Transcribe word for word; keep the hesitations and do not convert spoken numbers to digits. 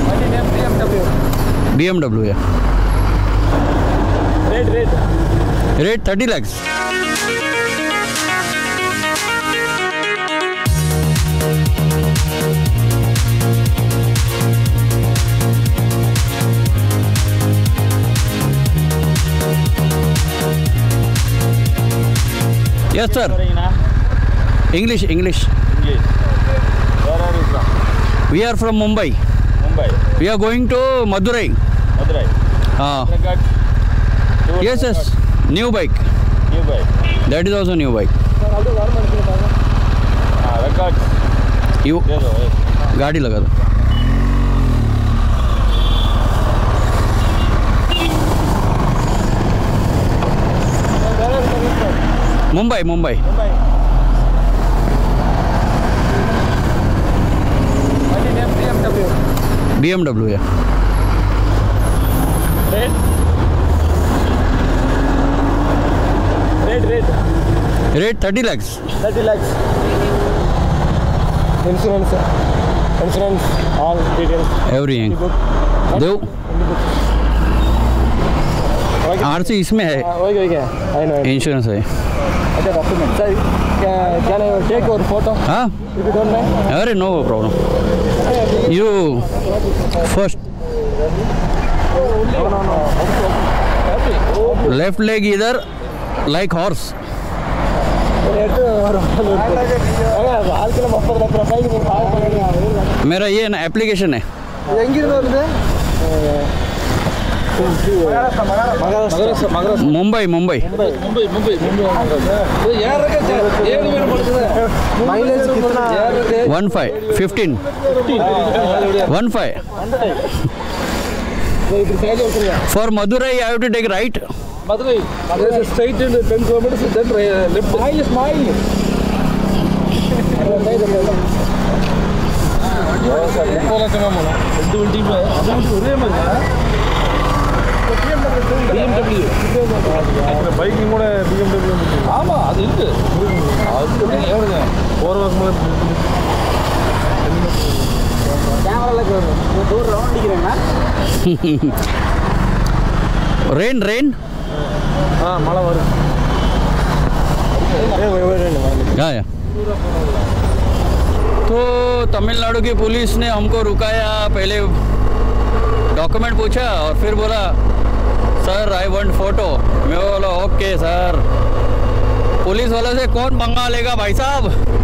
B M W, yeah. Rate, rate. Rate thirty lakhs. Yes, sir. English, English. English. Where are you from? We are from Mumbai. Mumbai. We are going to Madurai. Madurai. Ah. Record. Yes, yes. New bike. New bike. That is also new bike. Ah, record. You दे दो. गाड़ी लगा दो. Mumbai, Mumbai. Mumbai. B M W. B M W, yeah. Rate. Rate, rate. Rate thirty lakhs. thirty lakhs. Insurance. Insurance. All details. Everything. दो. R C इसमें है. Okay, okay. I know. Insurance है. Okay, document. Sir, can, can I take your photo? हाँ. If you don't mind. अरे no problem. You first. No, no, no. Left leg either like horse. मेरा ये ना application है. Mumbai Mumbai one five fifteen one five four Madurai I have to take right. Madurai, there is a straight in ten kilometers, then left. Smile, smile. B M W. Biking கூட B M W. ஆமா அது இருக்கு. அது எவ்வளவு? four hours மேல கேமரால டோர் round அடிக்கிறேன்னா. रेन रेन हाँ माला वाला या या तो तमिलनाडु की पुलिस ने हमको रुकाया. पहले डॉक्यूमेंट पूछा और फिर बोला सर आई वांट फोटो. मैं बोला ओके सर. पुलिस वाले से कौन पंगा लेगा भाई साहब.